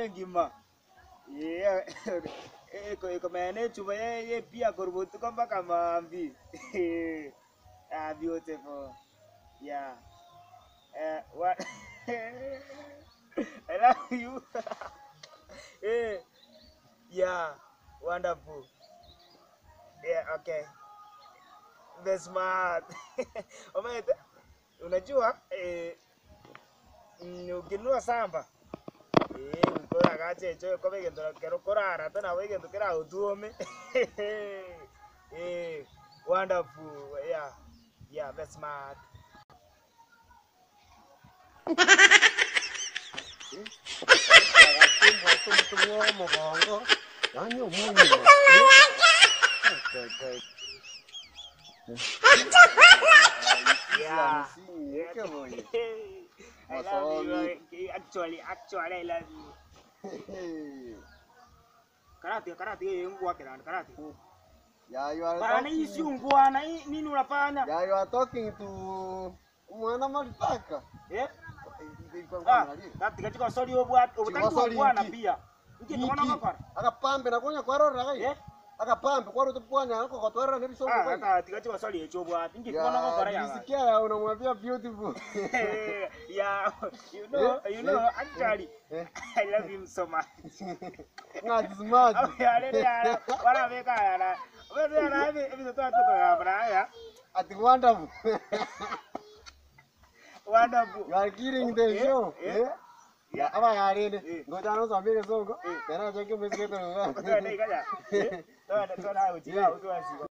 ngima. Yeah. Iko maeneo chuma ye pia korbutu kamba kama ambi. Ah, beautiful. Yeah. What? I love you. Yeah, wonderful. Yeah, okay. Very smart. Unajua ukinunua samba ukora gache cho ko begendo kero korara tena wegendo kera utuome. Wonderful. Yeah, very smart. Yeah. I love you. Actually, I love you. Karate yungu wake na karate. Yeah, you are Bana hii si ungwana, nini unafanya? Yeah, you are talking to mwana malitaka. Katika sorry obwat, obutaki ungwana pia. Ngi tokona ngakora. Akapambe nakonya kwarora kai. Akapambe kwaro tupwanya nako kwatwara nebisongo kai. Katika sorry echo obwat. Ngi tokona ngakora ya. Nisikia ya unamwambia beautiful. Yeah, you know actually I love him so much. Ngati smart. Ya, wala beka ya. Wewe na hivi totoka kabla ya. Ati wonderful. Wonderful. You are killing the show. Ya ama yarene. Ngoja no zambie songo. Tena cheke msikie tu. Toa kaja. Toa ujiwa utu